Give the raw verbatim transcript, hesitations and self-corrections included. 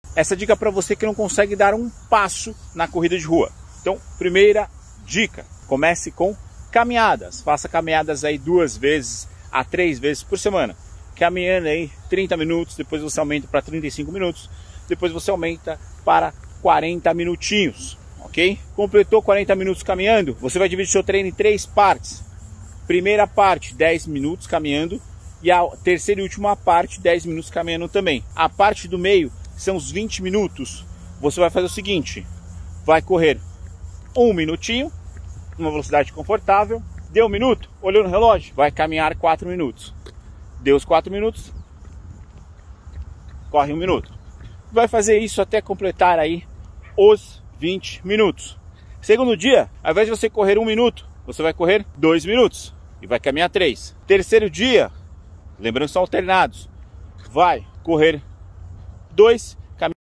Essa dica é para você que não consegue dar um passo na corrida de rua. Então, primeira dica, comece com caminhadas. Faça caminhadas aí duas vezes a três vezes por semana. Caminhando aí trinta minutos, depois você aumenta para trinta e cinco minutos, depois você aumenta para quarenta minutinhos, ok? Completou quarenta minutos caminhando, você vai dividir seu treino em três partes. Primeira parte, dez minutos caminhando, e a terceira e última parte, dez minutos caminhando também. A parte do meio são os vinte minutos. Você vai fazer o seguinte, vai correr um minutinho, numa velocidade confortável, deu um minuto, olhou no relógio, vai caminhar quatro minutos. Deu os quatro minutos, corre um minuto. Vai fazer isso até completar aí os vinte minutos. Segundo dia, ao invés de você correr um minuto, você vai correr dois minutos e vai caminhar três. Terceiro dia, lembrando que são alternados, vai correr dois